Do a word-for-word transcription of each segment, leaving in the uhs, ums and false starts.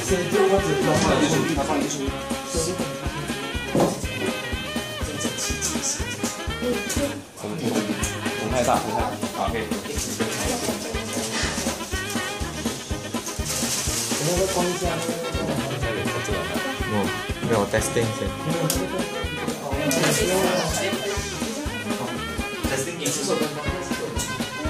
谁就我只要放一个出力，他放一个出力。 整整齐齐齐。 风风太大，风太大。好，可以。 那个光箱， 哦，没有 testing 先。 testing 也是说跟刚开始有。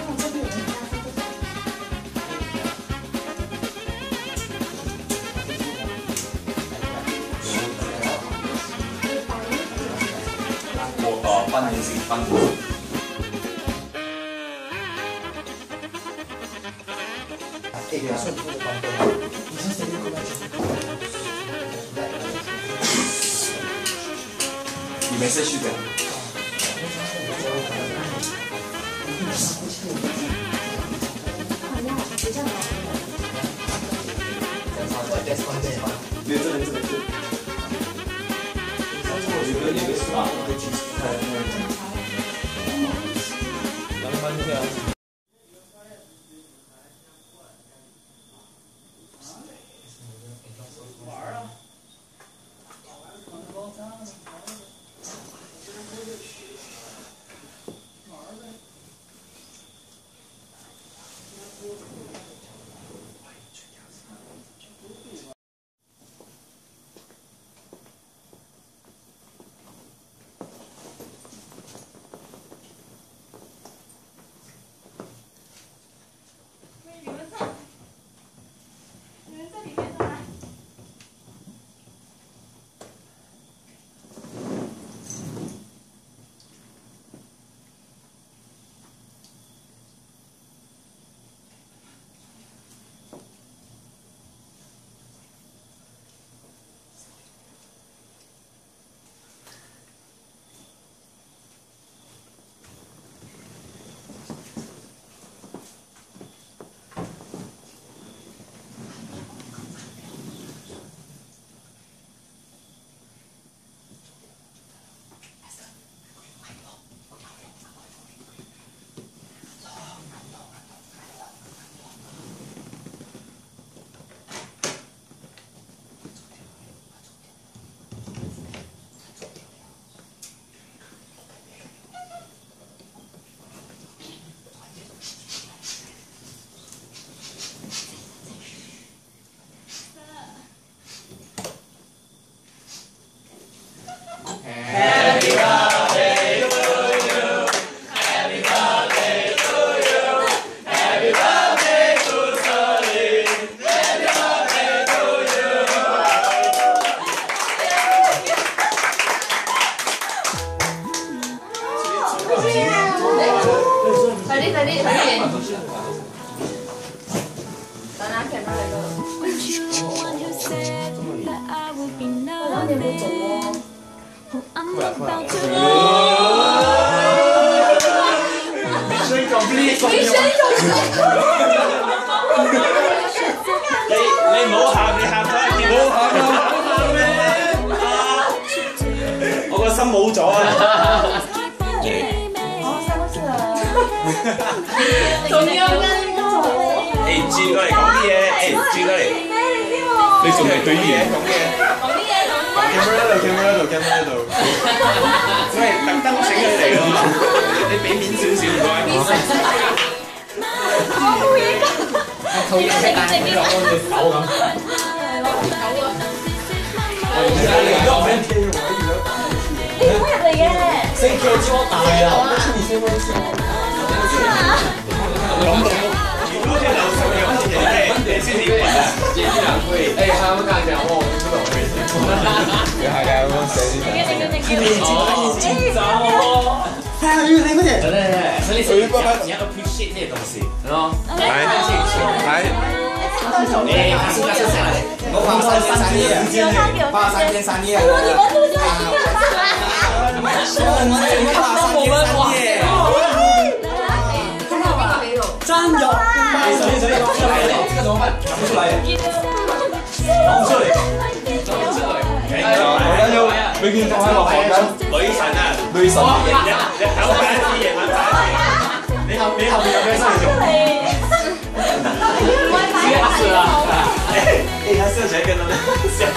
我呃半年型半年型。 这个顺步的关灯，你是谁的过来？ 你没事去的。没有这边这边是。上次我觉得有个是啊，一个机器开的那个。慢慢这样。 快啲快啲快啲！等下劇翻嚟嗰度。我諗你冇做喎。 Mission complete。 Mission complete。 你你唔好喊，你喊咗一件。唔好喊啊！我個心冇咗啊！ 仲要跟我。 誒，轉過嚟講啲嘢，誒，轉過嚟。你仲係對啲嘢講嘢。 講啲嘢講。 camera 喺度 camera 喺度 camera 喺度。我係特登請佢嚟㗎嘛，你俾面少少唔該。 我冇嘢㗎。 頭嘢食但係你攞隻手咁。 你唔好入嚟嘅。 四 K 超大啊！你先冇事。 講到，如果係流程嘅問題嘅，你先點問啊？謝謝兩位。誒，他們剛才講我，我不懂為什麼。你係嘅，我寫啲。你緊張，你緊張哦。係啊，要你嗰隻。對對對，所以所以你要 appreciate 呢啲東西，喏。來，來。誒，還是要下來。我放三天三夜，放三天三夜。我們都是。我們準備放三天三夜。 真有，所以所以講出嚟，呢個怎麼辦？講不出來，講出嚟，講出嚟。我緊要永遠放喺落房間。女神啊，女神，日日日頭揀一啲夜晚揀一啲。你後你後面有咩生意做？知啊，是啊。 哎，他射起来跟他们像。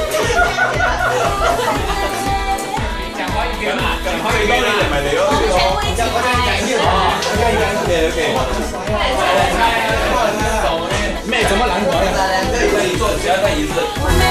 讲华语歌嘛，讲华语歌你咪嚟咯。 我讲我讲讲一句，我讲一讲。 OK OK。 妹怎么难搞呀？ 可以做，只要看一次。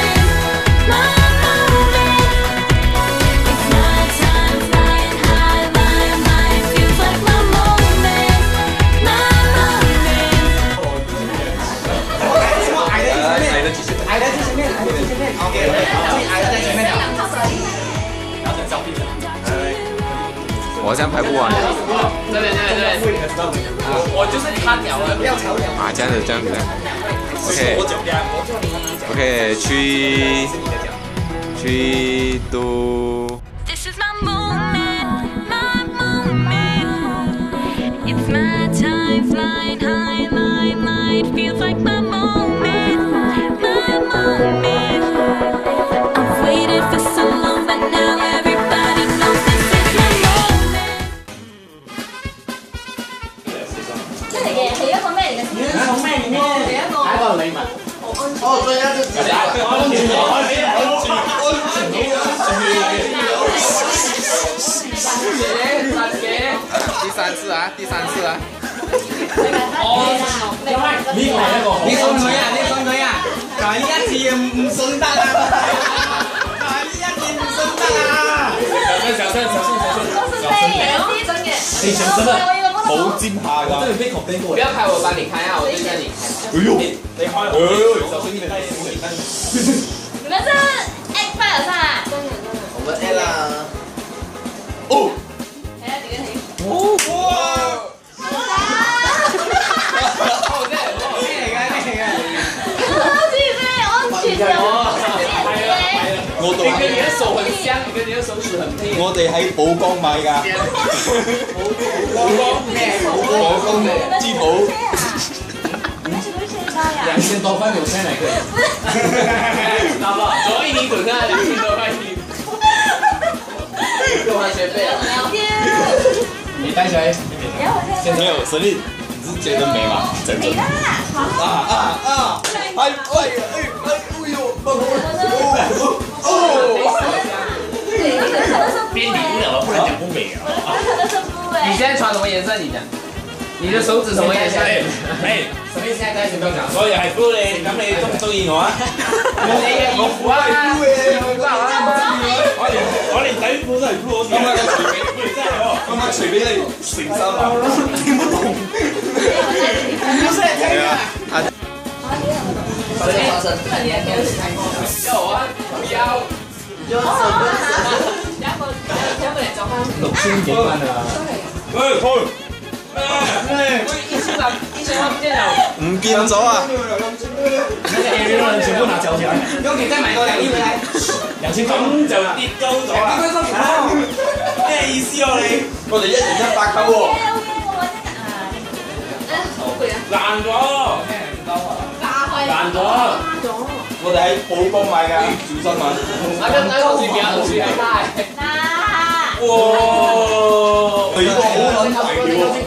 矮的在前面，矮的在前面。OK， 矮的在前面了。然后再交替着。 我这样排不完。 这边这边这边。我就是看鸟了，不要吵鸟。 啊，这样子这样子。OK。OK， three three two。 This is my moment, my moment. It's my time, flying high, limelight. Feels like my moment, my moment. I've waited for so long, but now everybody knows this is my moment. 即係嘅係一個咩嚟嘅？ 從咩裡面？ 係一個係一個禮物。哦，對啊，就係安全，安全，安第三次啊，第三次啊。 你嚟一個，你信佢啊？你信佢啊？第一次唔唔信得啊！第一次唔信得啊！ 小聲，小聲，小聲，小聲。 都是真嘅，真嘅。 你講真的，好尖下㗎。真係被口邊過。 不要開，我幫你開啊，我對着你開。 哎呦，你開，哎呦，小心一點， 你們是 X five 啊？真嘅真嘅。 我們 A 啦。 哦。 睇下自己睇。 哦哇！ 咩嚟㗎？咩嚟㗎？ 好似咩安全啊！ 我哋你跟你的手很像，你跟你的手指很配。 我哋喺寶江買㗎。 寶江咩？ 寶江嘅珠寶。 兩千多塊有錢嚟嘅。 好不好？所以你滾啊，兩千多塊你。又還學費啊？ 聊天。 你帶起來。 沒有，神力，你是覺得美嗎？真的。 美啦！ 啊啊啊！哎哎哎哎哎呦！ 變禮物了，不能講不美啊。你現在穿什麼顏色？你講。你的手指什麼顏色？ 哎， 什麼現在帶先不要講。 我又係 blue 你，咁你中唔中意我啊？ 你嘅衣服啊！ 我連我連底褲都係 blue， 咁啊隨俾，不如真係喎，咁啊隨俾你成衫啊！聽不懂， 不是聽啊！ 發生發生， 要啊！不要！ 有一個有一個嚟做翻。 六千幾蚊啊！ 喂，開！ 喂，一千萬，一千萬不見了。 唔見咗啊！ 那個 A 六人全部拿交起來。用你再買多兩億回來。兩千塊咁就跌高咗啦！咩意思啊你？我哋一人一百扣喎。爛咗！爛咗！我哋喺寶江買㗎，小心啊！ 那個那個手機比較手機還大。 哇！你個好撚大喎！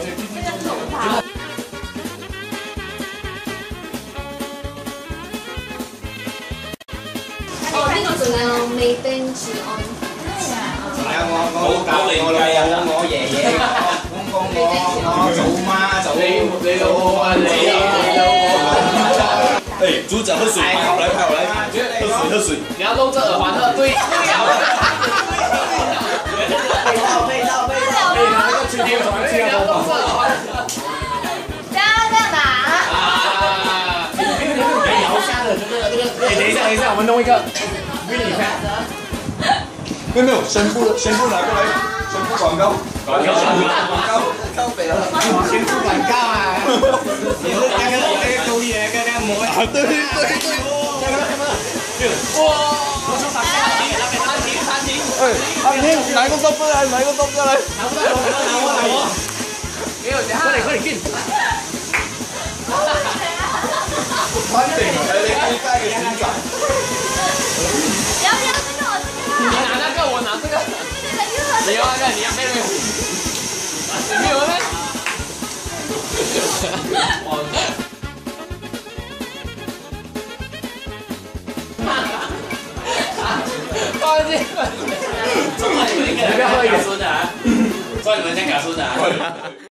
哦，呢個仲有未冰住安。 係啊，我我老豆、我老母、我爺爺、我公公、我我祖媽、祖你你老母啊你啊！ 哎，主角喝水，派我來，派我來，喝水喝水。 你要露着耳環喝，對，對了。 背套背套背套，背套那個去掉去掉包包。 這樣這樣打。 啊！ 搖下的這個這個，哎，等一下等一下，我們弄一個，給你看。 沒有沒有，宣布宣布拿過來，宣布廣告，廣告廣告，靠北了， 宣布廣告啊！你是那個那個勾引那個那個模啊？ 對對對， 哇！餐廳餐廳， 哎，餐廳拿個刀過來，拿個刀過來， 拿過來，拿過來，拿過來， 給我等下，快點快點進。 穿頂，來來給你帶個旋轉。 要不要這個我這個？ 你拿那個，我拿這個。你要那個，你要妹妹。你有咩？ 你不要喝一个孙的啊，说你们先给他孙的啊。